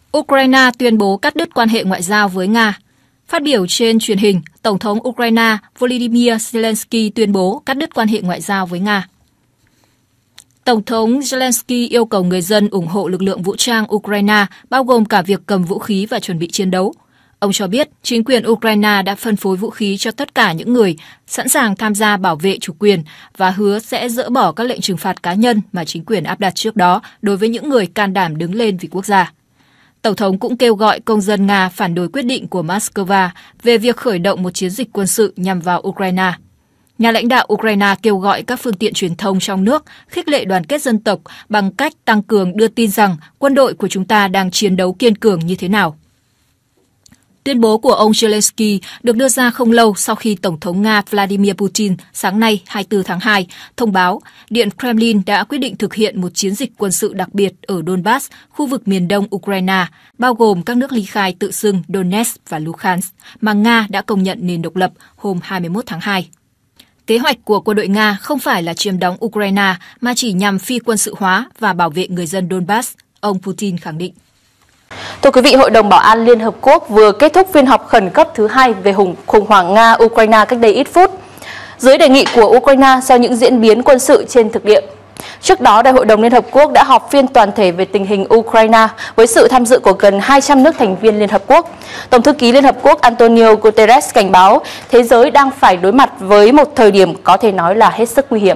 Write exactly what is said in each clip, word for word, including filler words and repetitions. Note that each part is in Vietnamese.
Ukraine tuyên bố cắt đứt quan hệ ngoại giao với Nga. Phát biểu trên truyền hình, Tổng thống Ukraine Volodymyr Zelensky tuyên bố cắt đứt quan hệ ngoại giao với Nga. Tổng thống Zelensky yêu cầu người dân ủng hộ lực lượng vũ trang Ukraine, bao gồm cả việc cầm vũ khí và chuẩn bị chiến đấu. Ông cho biết chính quyền Ukraine đã phân phối vũ khí cho tất cả những người sẵn sàng tham gia bảo vệ chủ quyền và hứa sẽ dỡ bỏ các lệnh trừng phạt cá nhân mà chính quyền áp đặt trước đó đối với những người can đảm đứng lên vì quốc gia. Tổng thống cũng kêu gọi công dân Nga phản đối quyết định của Moscow về việc khởi động một chiến dịch quân sự nhằm vào Ukraine. Nhà lãnh đạo Ukraine kêu gọi các phương tiện truyền thông trong nước khích lệ đoàn kết dân tộc bằng cách tăng cường đưa tin rằng quân đội của chúng ta đang chiến đấu kiên cường như thế nào. Tuyên bố của ông Zelensky được đưa ra không lâu sau khi Tổng thống Nga Vladimir Putin sáng nay hai mươi tư tháng hai thông báo Điện Kremlin đã quyết định thực hiện một chiến dịch quân sự đặc biệt ở Donbass, khu vực miền đông Ukraine, bao gồm các nước ly khai tự xưng Donetsk và Luhansk, mà Nga đã công nhận nền độc lập hôm hai mươi mốt tháng hai. Kế hoạch của quân đội Nga không phải là chiếm đóng Ukraine mà chỉ nhằm phi quân sự hóa và bảo vệ người dân Donbass, ông Putin khẳng định. Thưa quý vị, Hội đồng Bảo an Liên Hợp Quốc vừa kết thúc phiên họp khẩn cấp thứ hai về khủng hoảng Nga-Ukraine cách đây ít phút, dưới đề nghị của Ukraine do những diễn biến quân sự trên thực địa. Trước đó, Đại hội đồng Liên Hợp Quốc đã họp phiên toàn thể về tình hình Ukraine với sự tham dự của gần hai trăm nước thành viên Liên Hợp Quốc. Tổng thư ký Liên Hợp Quốc Antonio Guterres cảnh báo thế giới đang phải đối mặt với một thời điểm có thể nói là hết sức nguy hiểm.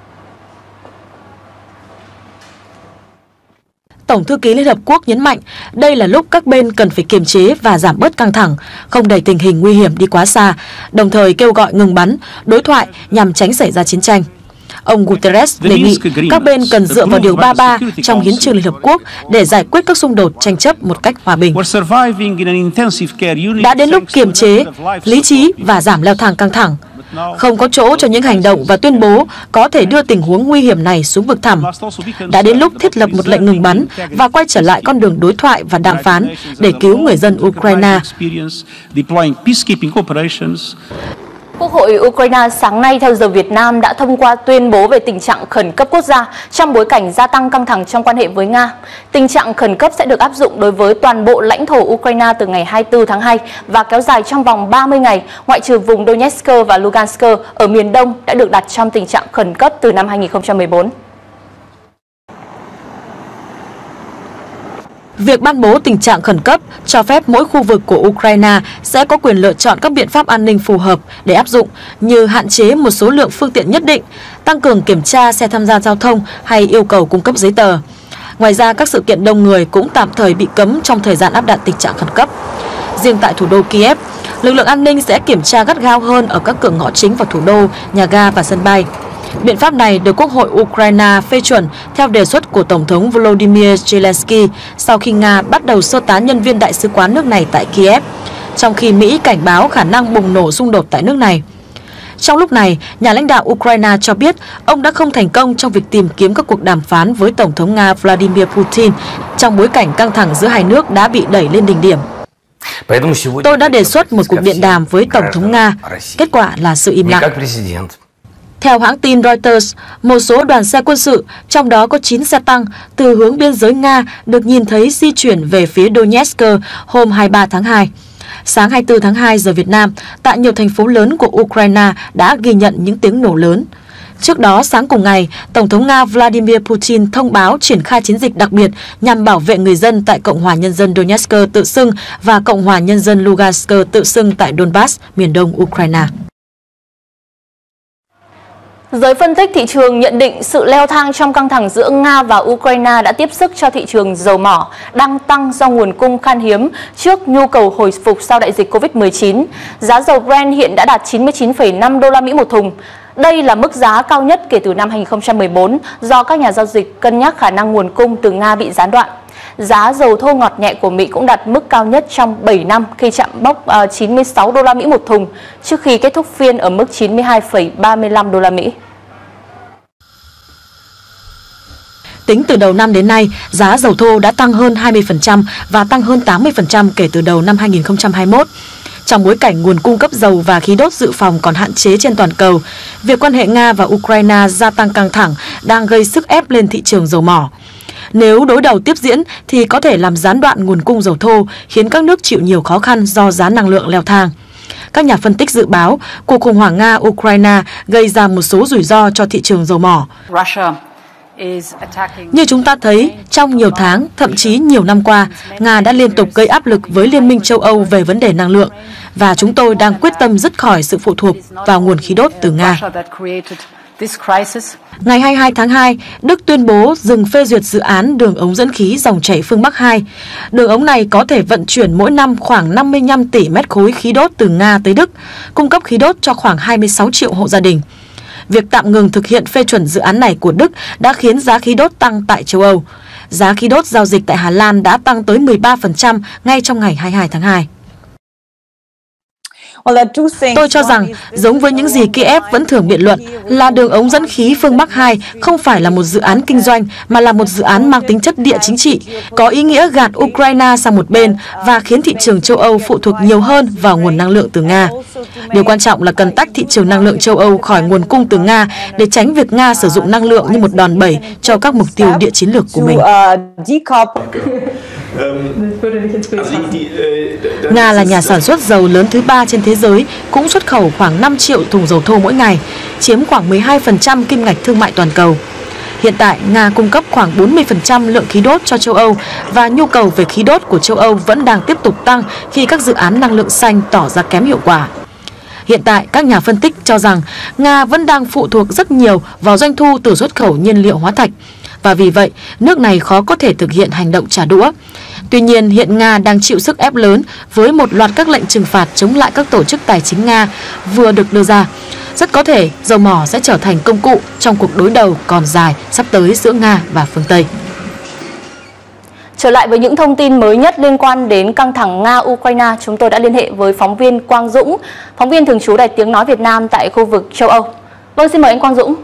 Tổng thư ký Liên Hợp Quốc nhấn mạnh đây là lúc các bên cần phải kiềm chế và giảm bớt căng thẳng, không đẩy tình hình nguy hiểm đi quá xa, đồng thời kêu gọi ngừng bắn, đối thoại nhằm tránh xảy ra chiến tranh. Ông Guterres đề nghị các bên cần dựa vào Điều ba mươi ba trong Hiến chương Liên Hợp Quốc để giải quyết các xung đột tranh chấp một cách hòa bình. Đã đến lúc kiềm chế, lý trí và giảm leo thang căng thẳng. Không có chỗ cho những hành động và tuyên bố có thể đưa tình huống nguy hiểm này xuống vực thẳm. Đã đến lúc thiết lập một lệnh ngừng bắn và quay trở lại con đường đối thoại và đàm phán để cứu người dân Ukraine. Quốc hội Ukraine sáng nay theo giờ Việt Nam đã thông qua tuyên bố về tình trạng khẩn cấp quốc gia trong bối cảnh gia tăng căng thẳng trong quan hệ với Nga. Tình trạng khẩn cấp sẽ được áp dụng đối với toàn bộ lãnh thổ Ukraine từ ngày hai mươi tư tháng hai và kéo dài trong vòng ba mươi ngày, ngoại trừ vùng Donetsk và Lugansk ở miền đông đã được đặt trong tình trạng khẩn cấp từ năm hai nghìn không trăm mười bốn. Việc ban bố tình trạng khẩn cấp cho phép mỗi khu vực của Ukraine sẽ có quyền lựa chọn các biện pháp an ninh phù hợp để áp dụng, như hạn chế một số lượng phương tiện nhất định, tăng cường kiểm tra xe tham gia giao thông hay yêu cầu cung cấp giấy tờ. Ngoài ra, các sự kiện đông người cũng tạm thời bị cấm trong thời gian áp đặt tình trạng khẩn cấp. Riêng tại thủ đô Kiev, lực lượng an ninh sẽ kiểm tra gắt gao hơn ở các cửa ngõ chính vào thủ đô, nhà ga và sân bay. Biện pháp này được Quốc hội Ukraine phê chuẩn theo đề xuất của Tổng thống Volodymyr Zelensky sau khi Nga bắt đầu sơ tán nhân viên đại sứ quán nước này tại Kiev, trong khi Mỹ cảnh báo khả năng bùng nổ xung đột tại nước này. Trong lúc này, nhà lãnh đạo Ukraine cho biết ông đã không thành công trong việc tìm kiếm các cuộc đàm phán với Tổng thống Nga Vladimir Putin trong bối cảnh căng thẳng giữa hai nước đã bị đẩy lên đỉnh điểm. Tôi đã đề xuất một cuộc điện đàm với Tổng thống Nga, kết quả là sự im lặng. Theo hãng tin Reuters, một số đoàn xe quân sự, trong đó có chín xe tăng, từ hướng biên giới Nga được nhìn thấy di chuyển về phía Donetsk hôm hai mươi ba tháng hai. Sáng hai mươi tư tháng hai giờ Việt Nam, tại nhiều thành phố lớn của Ukraine đã ghi nhận những tiếng nổ lớn. Trước đó, sáng cùng ngày, Tổng thống Nga Vladimir Putin thông báo triển khai chiến dịch đặc biệt nhằm bảo vệ người dân tại Cộng hòa Nhân dân Donetsk tự xưng và Cộng hòa Nhân dân Lugansk tự xưng tại Donbass, miền đông Ukraine. Giới phân tích thị trường nhận định sự leo thang trong căng thẳng giữa Nga và Ukraine đã tiếp sức cho thị trường dầu mỏ đang tăng do nguồn cung khan hiếm trước nhu cầu hồi phục sau đại dịch Covid mười chín. Giá dầu Brent hiện đã đạt chín mươi chín phẩy năm đô la Mỹ một thùng. Đây là mức giá cao nhất kể từ năm hai nghìn không trăm mười bốn do các nhà giao dịch cân nhắc khả năng nguồn cung từ Nga bị gián đoạn. Giá dầu thô ngọt nhẹ của Mỹ cũng đạt mức cao nhất trong bảy năm khi chạm mốc chín mươi sáu đô la Mỹ một thùng trước khi kết thúc phiên ở mức chín mươi hai phẩy ba mươi lăm đô la Mỹ. Tính từ đầu năm đến nay, giá dầu thô đã tăng hơn hai mươi phần trăm và tăng hơn tám mươi phần trăm kể từ đầu năm hai nghìn không trăm hai mươi mốt. Trong bối cảnh nguồn cung cấp dầu và khí đốt dự phòng còn hạn chế trên toàn cầu, việc quan hệ Nga và Ukraine gia tăng căng thẳng đang gây sức ép lên thị trường dầu mỏ. Nếu đối đầu tiếp diễn thì có thể làm gián đoạn nguồn cung dầu thô, khiến các nước chịu nhiều khó khăn do giá năng lượng leo thang. Các nhà phân tích dự báo cuộc khủng hoảng Nga-Ukraine gây ra một số rủi ro cho thị trường dầu mỏ. Như chúng ta thấy, trong nhiều tháng, thậm chí nhiều năm qua, Nga đã liên tục gây áp lực với Liên minh châu Âu về vấn đề năng lượng, và chúng tôi đang quyết tâm dứt khỏi sự phụ thuộc vào nguồn khí đốt từ Nga. Ngày hai mươi hai tháng hai, Đức tuyên bố dừng phê duyệt dự án đường ống dẫn khí dòng chảy phương Bắc hai. Đường ống này có thể vận chuyển mỗi năm khoảng năm mươi lăm tỷ mét khối khí đốt từ Nga tới Đức, cung cấp khí đốt cho khoảng hai mươi sáu triệu hộ gia đình. Việc tạm ngừng thực hiện phê chuẩn dự án này của Đức đã khiến giá khí đốt tăng tại châu Âu. Giá khí đốt giao dịch tại Hà Lan đã tăng tới mười ba phần trăm ngay trong ngày hai mươi hai tháng hai. Tôi cho rằng, giống với những gì Kiev vẫn thường biện luận, là đường ống dẫn khí phương Bắc hai không phải là một dự án kinh doanh mà là một dự án mang tính chất địa chính trị, có ý nghĩa gạt Ukraine sang một bên và khiến thị trường châu Âu phụ thuộc nhiều hơn vào nguồn năng lượng từ Nga. Điều quan trọng là cần tách thị trường năng lượng châu Âu khỏi nguồn cung từ Nga để tránh việc Nga sử dụng năng lượng như một đòn bẩy cho các mục tiêu địa chiến lược của mình. Nga là nhà sản xuất dầu lớn thứ ba trên thế giới, cũng xuất khẩu khoảng năm triệu thùng dầu thô mỗi ngày, chiếm khoảng mười hai phần trăm kim ngạch thương mại toàn cầu. Hiện tại, Nga cung cấp khoảng bốn mươi phần trăm lượng khí đốt cho châu Âu và nhu cầu về khí đốt của châu Âu vẫn đang tiếp tục tăng khi các dự án năng lượng xanh tỏ ra kém hiệu quả. Hiện tại, các nhà phân tích cho rằng Nga vẫn đang phụ thuộc rất nhiều vào doanh thu từ xuất khẩu nhiên liệu hóa thạch, và vì vậy, nước này khó có thể thực hiện hành động trả đũa. Tuy nhiên, hiện Nga đang chịu sức ép lớn với một loạt các lệnh trừng phạt chống lại các tổ chức tài chính Nga vừa được đưa ra. Rất có thể dầu mỏ sẽ trở thành công cụ trong cuộc đối đầu còn dài sắp tới giữa Nga và phương Tây. Trở lại với những thông tin mới nhất liên quan đến căng thẳng Nga-Ukraine, chúng tôi đã liên hệ với phóng viên Quang Dũng, phóng viên thường trú Đài Tiếng Nói Việt Nam tại khu vực châu Âu. Vâng, xin mời anh Quang Dũng.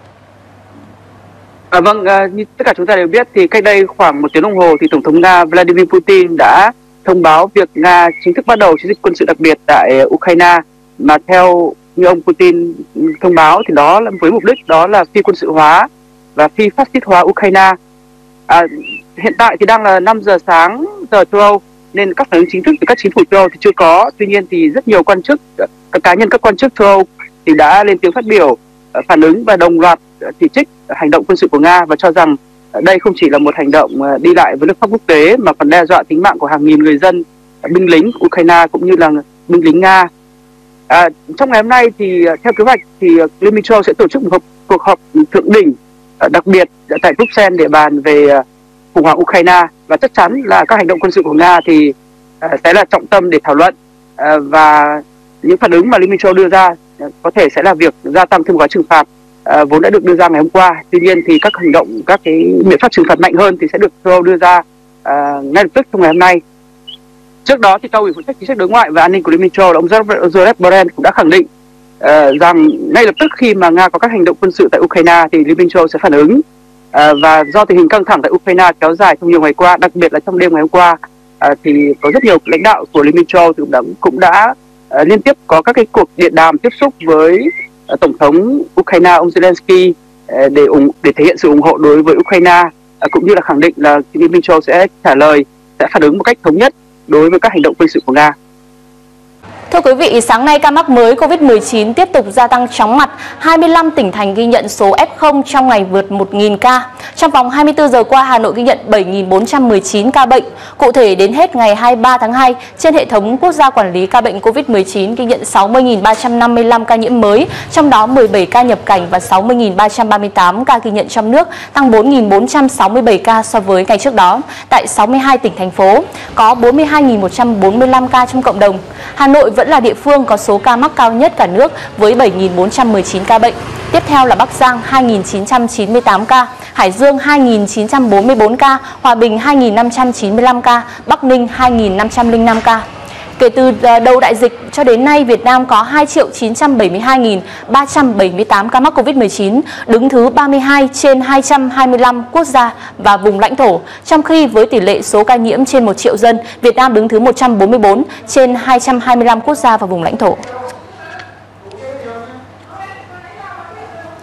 À, vâng, à, như tất cả chúng ta đều biết thì cách đây khoảng một tiếng đồng hồ thì Tổng thống Nga Vladimir Putin đã thông báo việc Nga chính thức bắt đầu chiến dịch quân sự đặc biệt tại Ukraine, mà theo như ông Putin thông báo thì đó là với mục đích đó là phi quân sự hóa và phi phát xít hóa Ukraine. À, hiện tại thì đang là năm giờ sáng giờ châu Âu, nên các phản ứng chính thức từ các chính phủ châu Âu thì chưa có. Tuy nhiên thì rất nhiều quan chức, các cá nhân các quan chức châu Âu thì đã lên tiếng phát biểu phản ứng và đồng loạt chỉ trích hành động quân sự của Nga và cho rằng đây không chỉ là một hành động đi lại với luật pháp quốc tế mà còn đe dọa tính mạng của hàng nghìn người dân, binh lính Ukraine cũng như là binh lính Nga. À, trong ngày hôm nay thì theo kế hoạch thì Liên minh châu Âu sẽ tổ chức một cuộc họp thượng đỉnh đặc biệt tại Bruxelles để bàn về khủng hoảng Ukraine, và chắc chắn là các hành động quân sự của Nga thì sẽ là trọng tâm để thảo luận, và những phản ứng mà Liên minh châu Âu đưa ra có thể sẽ là việc gia tăng thêm gói trừng phạt à, vốn đã được đưa ra ngày hôm qua. Tuy nhiên thì các hành động, các cái biện pháp trừng phạt mạnh hơn thì sẽ được châu Âu đưa ra à, ngay lập tức trong ngày hôm nay. Trước đó thì cao ủy phụ trách chính sách đối ngoại và an ninh của Liên minh châu Âu, ông Josep Borrell cũng đã khẳng định à, rằng ngay lập tức khi mà Nga có các hành động quân sự tại Ukraine thì Liên minh châu Âu sẽ phản ứng. À, và do tình hình căng thẳng tại Ukraine kéo dài trong nhiều ngày qua, đặc biệt là trong đêm ngày hôm qua, à, thì có rất nhiều lãnh đạo của Liên minh châu Âu cũng đã, cũng đã Uh, liên tiếp có các cái cuộc điện đàm tiếp xúc với uh, Tổng thống Ukraine ông Zelensky uh, để ủng để thể hiện sự ủng hộ đối với Ukraine, uh, cũng như là khẳng định là Liên minh châu Âu sẽ trả lời, sẽ phản ứng một cách thống nhất đối với các hành động quân sự của Nga. Thưa quý vị, sáng nay ca mắc mới Covid mười chín tiếp tục gia tăng chóng mặt. hai mươi lăm tỉnh thành ghi nhận số ép không trong ngày vượt một nghìn ca. Trong vòng hai mươi tư giờ qua, Hà Nội ghi nhận bảy nghìn bốn trăm mười chín ca bệnh. Cụ thể, đến hết ngày hai mươi ba tháng hai, trên hệ thống quốc gia quản lý ca bệnh Covid mười chín ghi nhận sáu mươi nghìn ba trăm năm mươi lăm ca nhiễm mới, trong đó mười bảy ca nhập cảnh và sáu mươi nghìn ba trăm ba mươi tám ca ghi nhận trong nước, tăng bốn nghìn bốn trăm sáu mươi bảy ca so với ngày trước đó. Tại sáu mươi hai tỉnh, thành phố, có bốn mươi hai nghìn một trăm bốn mươi lăm ca trong cộng đồng. Hà Nội vẫn là địa phương có số ca mắc cao nhất cả nước với bảy nghìn bốn trăm mười chín ca bệnh. Tiếp theo là Bắc Giang hai nghìn chín trăm chín mươi tám ca, Hải Dương hai nghìn chín trăm bốn mươi bốn ca, Hòa Bình hai nghìn năm trăm chín mươi lăm ca, Bắc Ninh hai nghìn năm trăm lẻ năm ca. Kể từ đầu đại dịch cho đến nay, Việt Nam có hai triệu chín trăm bảy mươi hai nghìn ba trăm bảy mươi tám ca mắc Covid mười chín, đứng thứ ba mươi hai trên hai trăm hai mươi lăm quốc gia và vùng lãnh thổ. Trong khi với tỷ lệ số ca nhiễm trên một triệu dân, Việt Nam đứng thứ một trăm bốn mươi bốn trên hai trăm hai mươi lăm quốc gia và vùng lãnh thổ.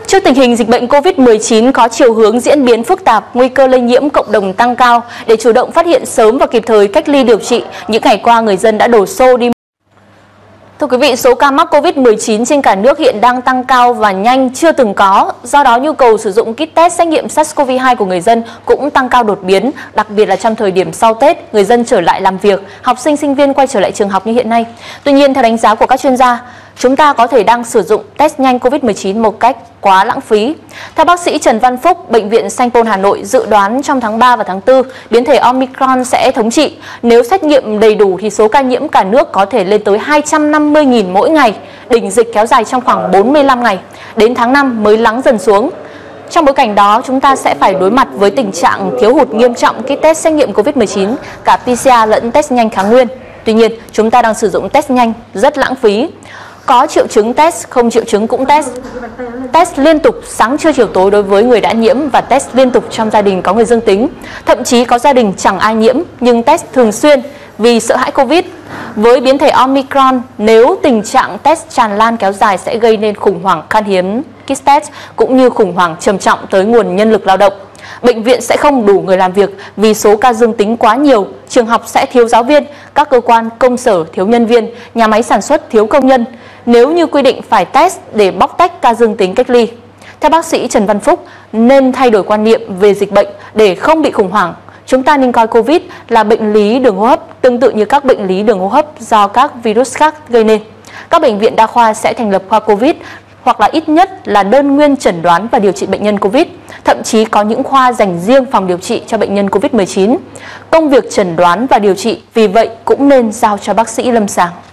Trước tình hình dịch bệnh Covid mười chín có chiều hướng diễn biến phức tạp, nguy cơ lây nhiễm cộng đồng tăng cao, để chủ động phát hiện sớm và kịp thời cách ly điều trị, những ngày qua người dân đã đổ xô đi. Thưa quý vị, số ca mắc Covid mười chín trên cả nước hiện đang tăng cao và nhanh chưa từng có. Do đó, nhu cầu sử dụng kit test xét nghiệm SARS-xê o vê hai của người dân cũng tăng cao đột biến, đặc biệt là trong thời điểm sau Tết, người dân trở lại làm việc, học sinh, sinh viên quay trở lại trường học như hiện nay. Tuy nhiên, theo đánh giá của các chuyên gia, chúng ta có thể đang sử dụng test nhanh Covid mười chín một cách quá lãng phí. Theo bác sĩ Trần Văn Phúc, Bệnh viện Sanh Pôn Hà Nội dự đoán trong tháng ba và tháng tư, biến thể Omicron sẽ thống trị. Nếu xét nghiệm đầy đủ thì số ca nhiễm cả nước có thể lên tới hai trăm năm mươi nghìn mỗi ngày. Đỉnh dịch kéo dài trong khoảng bốn mươi lăm ngày, đến tháng năm mới lắng dần xuống. Trong bối cảnh đó, chúng ta sẽ phải đối mặt với tình trạng thiếu hụt nghiêm trọng kit test xét nghiệm Covid mười chín, cả pê xê rờ lẫn test nhanh kháng nguyên. Tuy nhiên, chúng ta đang sử dụng test nhanh rất lãng phí. Có triệu chứng test, không triệu chứng cũng test. Test liên tục sáng trưa chiều tối đối với người đã nhiễm và test liên tục trong gia đình có người dương tính. Thậm chí có gia đình chẳng ai nhiễm nhưng test thường xuyên vì sợ hãi Covid. Với biến thể Omicron, nếu tình trạng test tràn lan kéo dài sẽ gây nên khủng hoảng khan hiếm kit test cũng như khủng hoảng trầm trọng tới nguồn nhân lực lao động. Bệnh viện sẽ không đủ người làm việc vì số ca dương tính quá nhiều, trường học sẽ thiếu giáo viên, các cơ quan công sở thiếu nhân viên, nhà máy sản xuất thiếu công nhân. Nếu như quy định phải test để bóc tách ca dương tính cách ly. Theo bác sĩ Trần Văn Phúc, nên thay đổi quan niệm về dịch bệnh để không bị khủng hoảng. Chúng ta nên coi Covid là bệnh lý đường hô hấp, tương tự như các bệnh lý đường hô hấp do các virus khác gây nên. Các bệnh viện đa khoa sẽ thành lập khoa Covid, hoặc là ít nhất là đơn nguyên chẩn đoán và điều trị bệnh nhân Covid. Thậm chí có những khoa dành riêng phòng điều trị cho bệnh nhân Covid mười chín. Công việc chẩn đoán và điều trị vì vậy cũng nên giao cho bác sĩ lâm sàng.